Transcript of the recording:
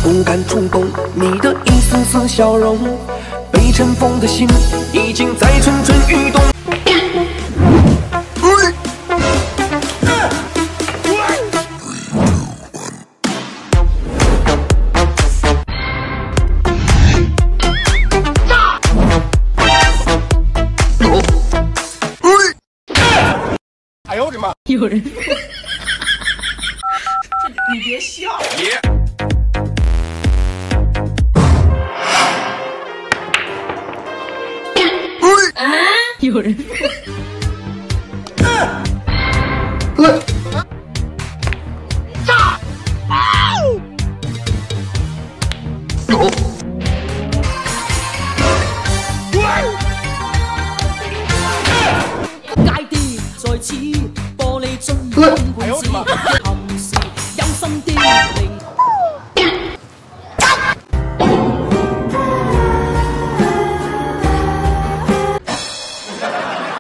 不敢触动你的一丝丝笑容，被尘封的心已经在蠢蠢欲动。 哎呦我的妈！ 有人， 你别笑。 有人， 街跌在此玻璃樽碰盤子。